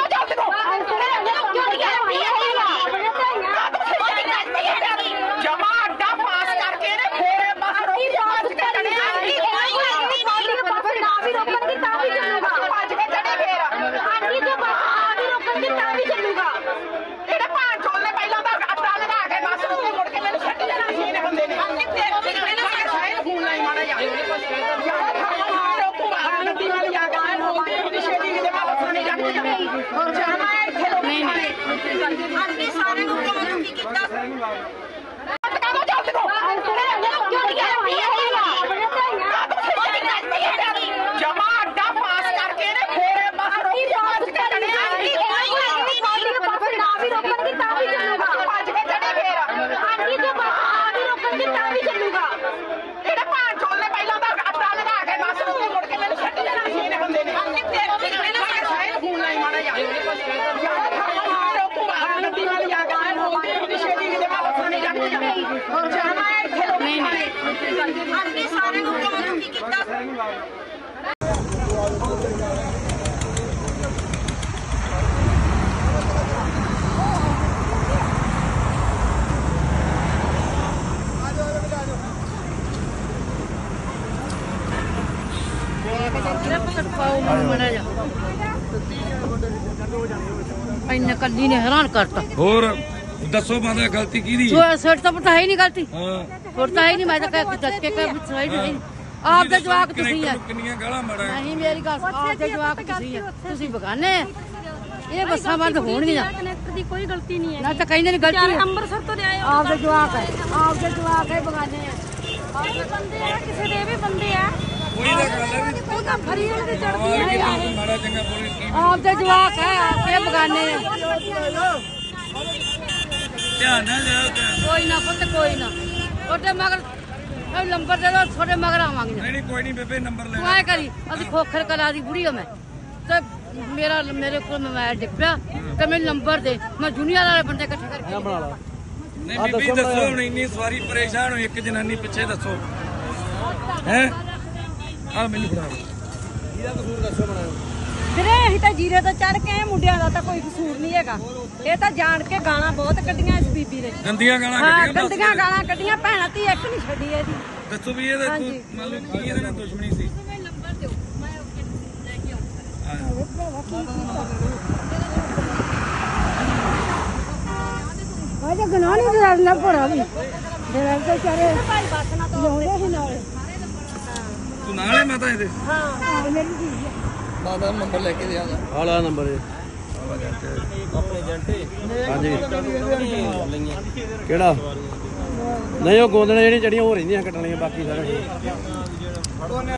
कल्ली ने हैरान करता और दसो माता गलती की दी सर तो पता है नहीं गलती होता ही नहीं मैं तो आप दे जवाक तुसी है नहीं मेरी गल आप दे जवाक तुसी है तुसी बगाने ये बसा बंद होणगियां कनेक्टर दी कोई गलती नहीं है ना तो कहंदे ने गलती अंमृतसर तो ले आए आप दे जवाक है बगाने आप दे बंदे है किसी दे भी बंदे है कोई दा गल है वो तो फरीद दी चढ़दी है माड़ा चंगा बोली आप दे जवाक है आपके बगाने ध्यान ना ले कोई ना पुत कोई ना ओटे मगर नंबर दे दो छोटे मगर आवांगे नहीं कोई नहीं बेबे नंबर ले तू आए करी अभी खोखर करा दी बुढ़ी हो मैं तो मेरे को मोबाइल डिप्पा तो मेरे नंबर दे मैं दुनिया वाले बंदे इकट्ठे करके बना ला नहीं बीबी दसो हुण इन्नी सवारी परेशान हो एक जनानी पीछे दसो हैं आ मैनू फड़ा ਇਹਦਾ ਕਸੂਰ ਦੱਸੋ ਬਣਾਓ ਵੀਰੇ ਅਸੀਂ ਤਾਂ ਜੀਰੇ ਤੋਂ ਚੜ ਕੇ ਮੁੰਡਿਆਂ ਦਾ ਤਾਂ ਕੋਈ ਕਸੂਰ ਨਹੀਂ ਹੈਗਾ ਇਹ ਤਾਂ ਜਾਣ ਕੇ ਗਾਲਾਂ ਬਹੁਤ ਕੱਢੀਆਂ ਇਸ ਬੀਬੀ ਨੇ ਗੰਦੀਆਂ ਗਾਲਾਂ ਹਾਂ ਗੰਦੀਆਂ ਗਾਲਾਂ ਕੱਢੀਆਂ ਭੈਣਾਂ ਤੀ ਇੱਕ ਨਹੀਂ ਛੱਡੀ ਇਹਦੀ ਦੱਸੋ ਵੀ ਇਹਦਾ ਮੰਨ ਲਓ ਕੀ ਇਹਦੇ ਨਾਲ ਦੁਸ਼ਮਣੀ ਸੀ ਮੈਨੂੰ ਨੰਬਰ ਦਿਓ ਮੈਂ ਲੈ ਕੇ ਆਉਂਦਾ ਵਾਜਾ ਗਨਾ ਨਹੀਂ ਡਰਨਾ ਪੜਾ ਵੀ ਡਰ ਕੇ ਚਾਰੇ ਭਾਈ ਬੱਸ ਨਾ ਤੋੜਦੇ ਸੀ ਨਾਲੇ ਤੂੰ ਨਾਲੇ ਮਾਤਾ ਇਹਦੇ ਹਾਂ ਮੇਰੀ ਜੀ ਮਾਤਾ ਨੰਬਰ ਲੈ ਕੇ ਦੇ ਆਗਾ ਆਲਾ ਨੰਬਰ ਆਪਣੇ ਏਜੰਟ ਹਾਂਜੀ ਕਿਹੜਾ ਨਹੀਂ ਉਹ ਗੋਦਣੇ ਜਿਹੜੀਆਂ ਚੜੀਆਂ ਹੋ ਰਹਿੰਦੀਆਂ ਕੱਟਣੀਆਂ ਬਾਕੀ ਸਾਰੇ